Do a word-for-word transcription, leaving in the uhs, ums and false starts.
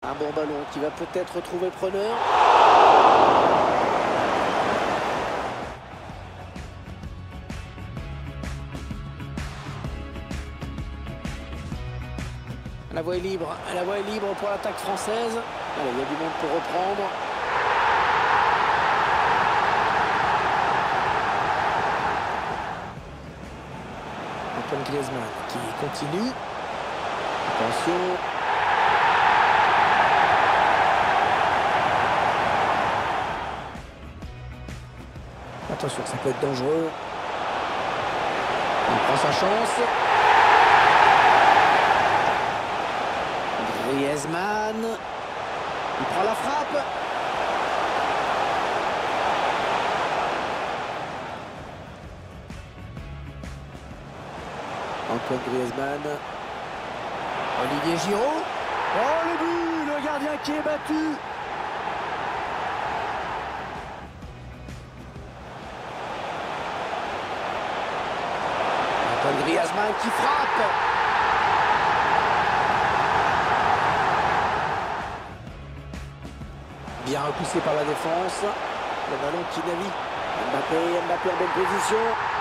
Un bon ballon qui va peut-être trouver preneur. La voie est libre, la voie est libre pour l'attaque française. Allez, il y a du monde pour reprendre. Antoine Griezmann qui continue. Attention. Attention, ça peut être dangereux. Il prend sa chance. Griezmann. Il prend la frappe. Antoine Griezmann. Olivier Giroud. Oh, le but! Le gardien qui est battu. Antoine Griezmann qui frappe. Bien repoussé par la défense. Le ballon qui navigue. Mbappé, Mbappé en bonne position.